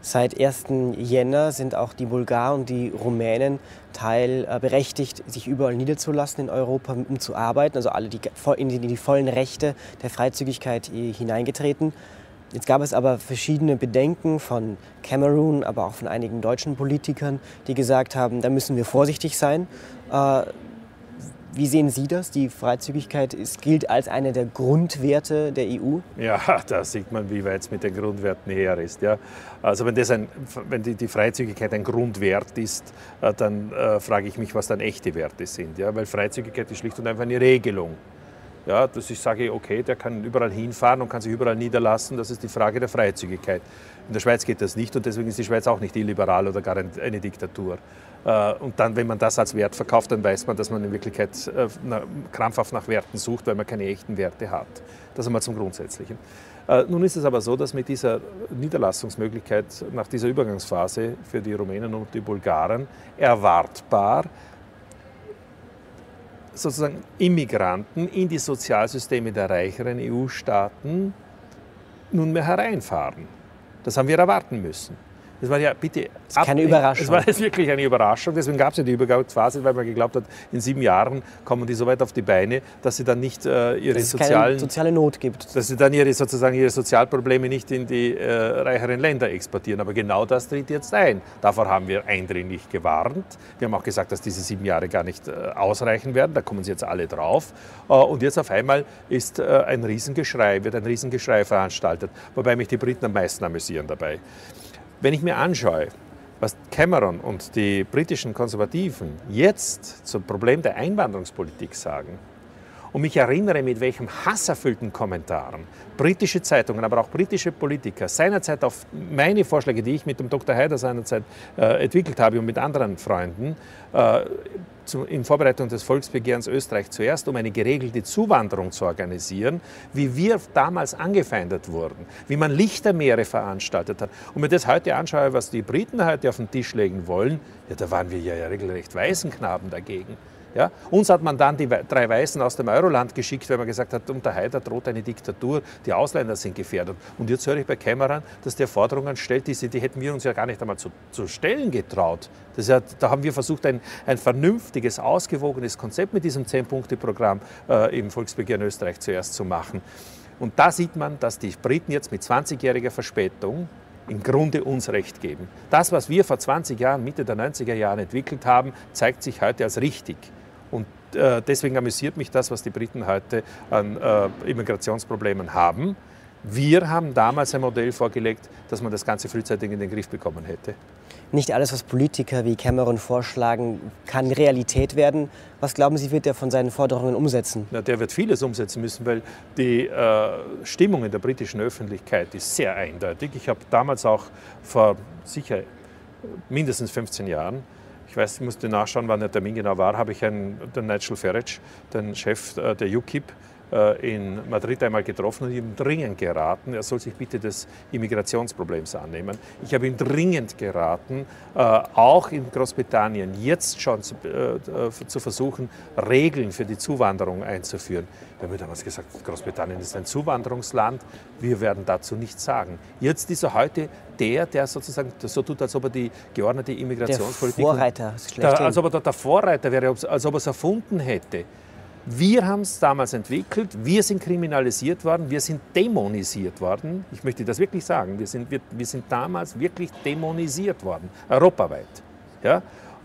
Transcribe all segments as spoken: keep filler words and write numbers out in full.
Seit ersten Jänner sind auch die Bulgaren und die Rumänen Teil äh, berechtigt, sich überall niederzulassen in Europa, um zu arbeiten. Also alle die, in, die, in die vollen Rechte der Freizügigkeit hineingetreten. Jetzt gab es aber verschiedene Bedenken von Cameron, aber auch von einigen deutschen Politikern, die gesagt haben, da müssen wir vorsichtig sein. Äh, Wie sehen Sie das? Die Freizügigkeit ist, gilt als eine der Grundwerte der E U? Ja, da sieht man, wie weit es mit den Grundwerten her ist. Ja. Also wenn, das ein, wenn die, die Freizügigkeit ein Grundwert ist, äh, dann äh, frage ich mich, was dann echte Werte sind. Ja. Weil Freizügigkeit ist schlicht und einfach eine Regelung. Ja, dass ich sage, okay, der kann überall hinfahren und kann sich überall niederlassen, das ist die Frage der Freizügigkeit. In der Schweiz geht das nicht und deswegen ist die Schweiz auch nicht illiberal oder gar eine Diktatur. Und dann, wenn man das als Wert verkauft, dann weiß man, dass man in Wirklichkeit krampfhaft nach Werten sucht, weil man keine echten Werte hat. Das einmal zum Grundsätzlichen. Nun ist es aber so, dass mit dieser Niederlassungsmöglichkeit nach dieser Übergangsphase für die Rumänen und die Bulgaren erwartbar sozusagen Immigranten in die Sozialsysteme der reicheren E U-Staaten nunmehr hereinfahren. Das haben wir erwarten müssen. Das war ja bitte das ist keine Überraschung. Es war jetzt wirklich eine Überraschung. Deswegen gab es ja die Übergangsphase, weil man geglaubt hat, in sieben Jahren kommen die so weit auf die Beine, dass sie dann nicht äh, ihre dass es sozialen, keine soziale Not gibt. Dass sie dann ihre sozusagen ihre Sozialprobleme nicht in die äh, reicheren Länder exportieren. Aber genau das tritt jetzt ein. Davor haben wir eindringlich gewarnt. Wir haben auch gesagt, dass diese sieben Jahre gar nicht äh, ausreichen werden. Da kommen sie jetzt alle drauf. Äh, und jetzt auf einmal ist äh, ein Riesengeschrei, wird ein Riesengeschrei veranstaltet. Wobei mich die Briten am meisten amüsieren dabei. Wenn ich mir anschaue, was Cameron und die britischen Konservativen jetzt zum Problem der Einwanderungspolitik sagen und mich erinnere, mit welchem hasserfüllten Kommentaren britische Zeitungen, aber auch britische Politiker seinerzeit auf meine Vorschläge, die ich mit dem Doktor Haider seinerzeit äh, entwickelt habe und mit anderen Freunden, äh, zu, in Vorbereitung des Volksbegehrens Österreich zuerst, um eine geregelte Zuwanderung zu organisieren, wie wir damals angefeindet wurden, wie man Lichtermeere veranstaltet hat. Und mir das heute anschaue, was die Briten heute auf den Tisch legen wollen, ja, da waren wir ja, ja regelrecht Waisenknaben dagegen. Ja, uns hat man dann die drei Weißen aus dem Euroland geschickt, weil man gesagt hat, unter Haider droht eine Diktatur, die Ausländer sind gefährdet. Und jetzt höre ich bei Cameron, dass der Forderungen stellt, die, die hätten wir uns ja gar nicht einmal zu, zu stellen getraut. Das ist ja, da haben wir versucht, ein, ein vernünftiges, ausgewogenes Konzept mit diesem Zehn-Punkte-Programm äh, im Volksbegehren Österreich zuerst zu machen. Und da sieht man, dass die Briten jetzt mit zwanzigjähriger Verspätung im Grunde uns Recht geben. Das, was wir vor zwanzig Jahren, Mitte der neunziger Jahre entwickelt haben, zeigt sich heute als richtig. Und äh, deswegen amüsiert mich das, was die Briten heute an äh, Immigrationsproblemen haben. Wir haben damals ein Modell vorgelegt, dass man das Ganze frühzeitig in den Griff bekommen hätte. Nicht alles, was Politiker wie Cameron vorschlagen, kann Realität werden. Was glauben Sie, wird er von seinen Forderungen umsetzen? Na, der wird vieles umsetzen müssen, weil die äh, Stimmung in der britischen Öffentlichkeit ist sehr eindeutig. Ich habe damals auch vor sicher mindestens fünfzehn Jahren, ich weiß, ich musste nachschauen, wann der Termin genau war, habe ich einen, den Nigel Farage, den Chef äh, der U KIP, in Madrid einmal getroffen und ihm dringend geraten, er soll sich bitte des Immigrationsproblems annehmen. Ich habe ihm dringend geraten, auch in Großbritannien jetzt schon zu, zu versuchen, Regeln für die Zuwanderung einzuführen. Wir haben damals gesagt, Großbritannien ist ein Zuwanderungsland, wir werden dazu nichts sagen. Jetzt ist er heute der, der sozusagen so tut, als ob er die geordnete Immigrationspolitik... Der Vorreiter, der, als ob er der Vorreiter wäre, als ob er es erfunden hätte. Wir haben es damals entwickelt, wir sind kriminalisiert worden, wir sind dämonisiert worden. Ich möchte das wirklich sagen, wir sind, wir, wir sind damals wirklich dämonisiert worden, europaweit. Ja?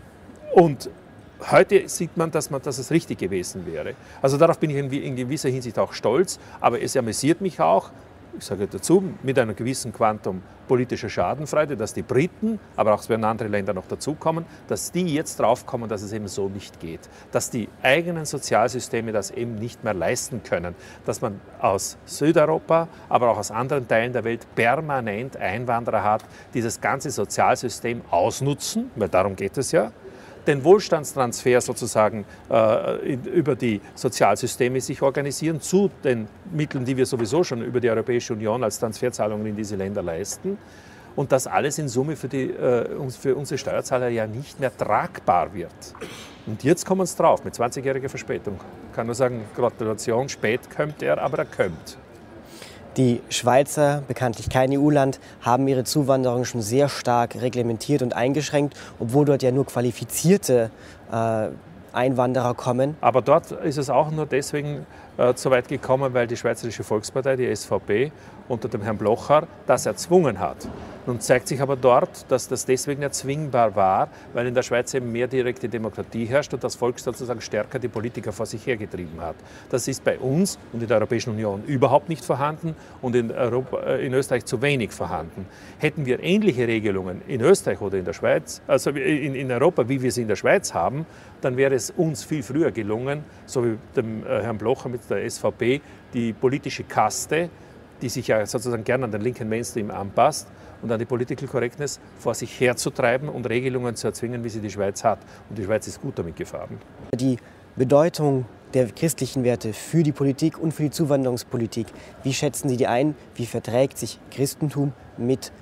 Und heute sieht man, dass, man, dass es richtig gewesen wäre. Also darauf bin ich in, in gewisser Hinsicht auch stolz, aber es amüsiert mich auch, ich sage dazu, mit einem gewissen Quantum politischer Schadenfreude, dass die Briten, aber auch es werden andere Länder noch dazukommen, dass die jetzt draufkommen, dass es eben so nicht geht. Dass die eigenen Sozialsysteme das eben nicht mehr leisten können. Dass man aus Südeuropa, aber auch aus anderen Teilen der Welt permanent Einwanderer hat, die das ganze Sozialsystem ausnutzen, weil darum geht es ja, den Wohlstandstransfer sozusagen äh, über die Sozialsysteme sich organisieren, zu den Mitteln, die wir sowieso schon über die Europäische Union als Transferzahlungen in diese Länder leisten. Und das alles in Summe für, die, äh, für unsere Steuerzahler ja nicht mehr tragbar wird. Und jetzt kommen wir drauf, mit zwanzigjähriger Verspätung. Ich kann nur sagen, Gratulation, spät kommt er, aber er kommt. Die Schweizer, bekanntlich kein E U-Land, haben ihre Zuwanderung schon sehr stark reglementiert und eingeschränkt, obwohl dort ja nur qualifizierte äh, Einwanderer kommen. Aber dort ist es auch nur deswegen äh, so weit gekommen, weil die Schweizerische Volkspartei, die S V P, unter dem Herrn Blocher das erzwungen hat. Nun zeigt sich aber dort, dass das deswegen erzwingbar war, weil in der Schweiz eben mehr direkte Demokratie herrscht und das Volk sozusagen stärker die Politiker vor sich hergetrieben hat. Das ist bei uns und in der Europäischen Union überhaupt nicht vorhanden und in, Europa, in Österreich zu wenig vorhanden. Hätten wir ähnliche Regelungen in Österreich oder in der Schweiz, also in, in Europa, wie wir sie in der Schweiz haben, dann wäre es uns viel früher gelungen, so wie dem äh, Herrn Blocher mit der S V P, die politische Kaste, die sich ja sozusagen gern an den linken Mainstream anpasst und an die Political Correctness vor sich herzutreiben und Regelungen zu erzwingen, wie sie die Schweiz hat. Und die Schweiz ist gut damit gefahren. Die Bedeutung der christlichen Werte für die Politik und für die Zuwanderungspolitik, wie schätzen Sie die ein? Wie verträgt sich Christentum mit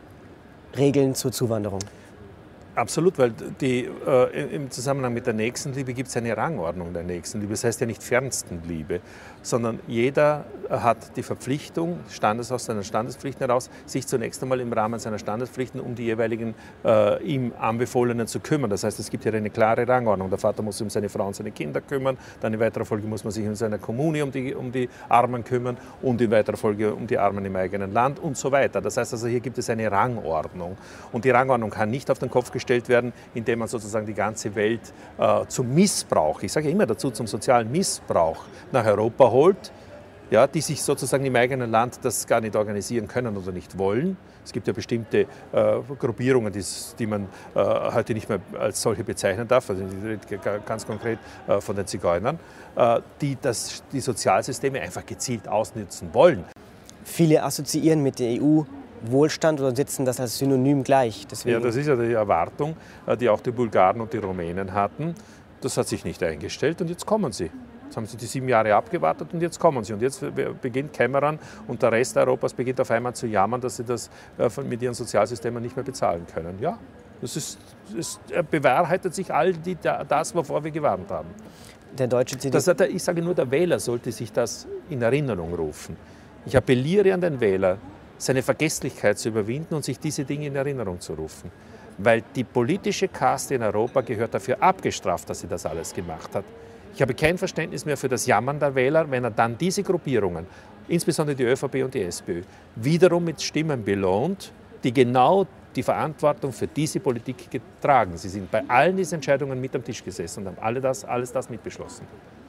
Regeln zur Zuwanderung? Absolut, weil die, äh, im Zusammenhang mit der Nächstenliebe gibt es eine Rangordnung der Nächstenliebe. Das heißt ja nicht Fernstenliebe, sondern jeder hat die Verpflichtung, Standes aus seinen Standespflichten heraus, sich zunächst einmal im Rahmen seiner Standespflichten um die jeweiligen äh, ihm Anbefohlenen zu kümmern. Das heißt, es gibt hier eine klare Rangordnung. Der Vater muss sich um seine Frau und seine Kinder kümmern, dann in weiterer Folge muss man sich in seiner Kommune um die, um die Armen kümmern und in weiterer Folge um die Armen im eigenen Land und so weiter. Das heißt also, hier gibt es eine Rangordnung. Und die Rangordnung kann nicht auf den Kopf gestellt werden, indem man sozusagen die ganze Welt äh, zum Missbrauch, ich sage ja immer dazu, zum sozialen Missbrauch nach Europa holt, ja, die sich sozusagen im eigenen Land das gar nicht organisieren können oder nicht wollen. Es gibt ja bestimmte äh, Gruppierungen, die, die man äh, heute nicht mehr als solche bezeichnen darf, also ich rede ganz konkret äh, von den Zigeunern, äh, die das, die Sozialsysteme einfach gezielt ausnutzen wollen. Viele assoziieren mit der E U Wohlstand oder setzen das als Synonym gleich. Deswegen ja, das ist ja die Erwartung, die auch die Bulgaren und die Rumänen hatten. Das hat sich nicht eingestellt und jetzt kommen sie. Jetzt haben sie die sieben Jahre abgewartet und jetzt kommen sie. Und jetzt beginnt Cameron und der Rest Europas beginnt auf einmal zu jammern, dass sie das mit ihren Sozialsystemen nicht mehr bezahlen können. Ja, das ist, das bewahrheitet sich all die, das, wovor wir gewarnt haben. Der deutsche C D U. Das, ich sage nur, der Wähler sollte sich das in Erinnerung rufen. Ich appelliere an den Wähler, seine Vergesslichkeit zu überwinden und sich diese Dinge in Erinnerung zu rufen. Weil die politische Kaste in Europa gehört dafür abgestraft, dass sie das alles gemacht hat. Ich habe kein Verständnis mehr für das Jammern der Wähler, wenn er dann diese Gruppierungen, insbesondere die ÖVP und die SPÖ, wiederum mit Stimmen belohnt, die genau die Verantwortung für diese Politik getragen. Sie sind bei allen diesen Entscheidungen mit am Tisch gesessen und haben alle das, alles das mitbeschlossen.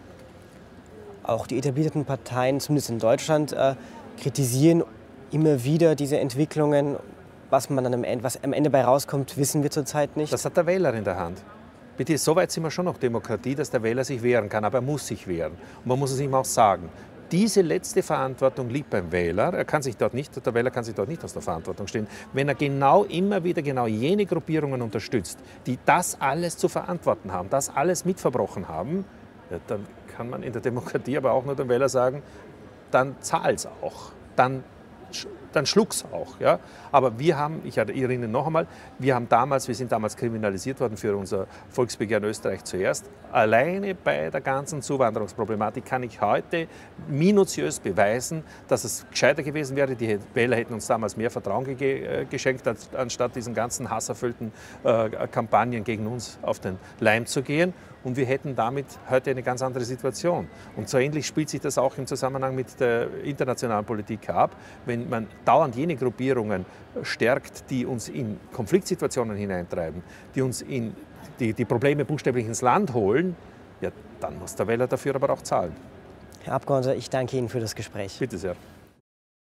Auch die etablierten Parteien, zumindest in Deutschland, äh, kritisieren immer wieder diese Entwicklungen. Was, man dann am Ende, was am Ende bei rauskommt, wissen wir zurzeit nicht. Das hat der Wähler in der Hand. Bitte, so weit sind wir schon noch Demokratie, dass der Wähler sich wehren kann, aber er muss sich wehren. Und man muss es ihm auch sagen. Diese letzte Verantwortung liegt beim Wähler. Er kann sich dort nicht, der Wähler kann sich dort nicht aus der Verantwortung stehen. Wenn er genau immer wieder genau jene Gruppierungen unterstützt, die das alles zu verantworten haben, das alles mitverbrochen haben, ja, dann kann man in der Demokratie aber auch nur dem Wähler sagen, dann zahl's auch. Dann dann schluck's auch. Ja? Aber wir haben, ich erinnere noch einmal, wir haben damals, wir sind damals kriminalisiert worden für unser Volksbegehren Österreich zuerst. Alleine bei der ganzen Zuwanderungsproblematik kann ich heute minutiös beweisen, dass es gescheiter gewesen wäre. Die Wähler hätten uns damals mehr Vertrauen ge geschenkt, anstatt diesen ganzen hasserfüllten äh, Kampagnen gegen uns auf den Leim zu gehen. Und wir hätten damit heute eine ganz andere Situation. Und so ähnlich spielt sich das auch im Zusammenhang mit der internationalen Politik ab. Wenn man dauernd jene Gruppierungen stärkt, die uns in Konfliktsituationen hineintreiben, die uns in die, die Probleme buchstäblich ins Land holen, ja, dann muss der Wähler dafür aber auch zahlen. Herr Abgeordneter, ich danke Ihnen für das Gespräch. Bitte sehr.